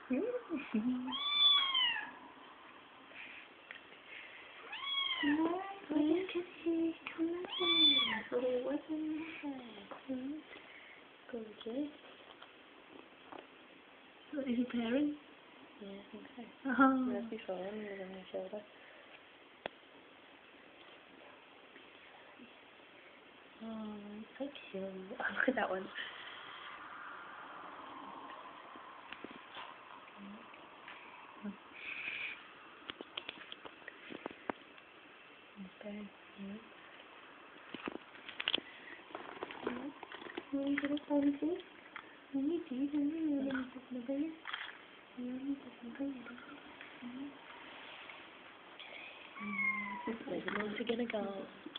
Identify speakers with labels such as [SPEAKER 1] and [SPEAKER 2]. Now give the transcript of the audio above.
[SPEAKER 1] Kitty, come here. Oh, what's in there? Gorgeous. Is he pairing?
[SPEAKER 2] Yeah, I think so.
[SPEAKER 1] Oh.
[SPEAKER 2] There's before him, he was on my shoulder.
[SPEAKER 1] Oh, so cute. Oh, look at that one. Okay. Ini kita tahu sih. Ini sih, ini ada sebagainya. Ini sebagainya.
[SPEAKER 2] Where's the motor gonna go?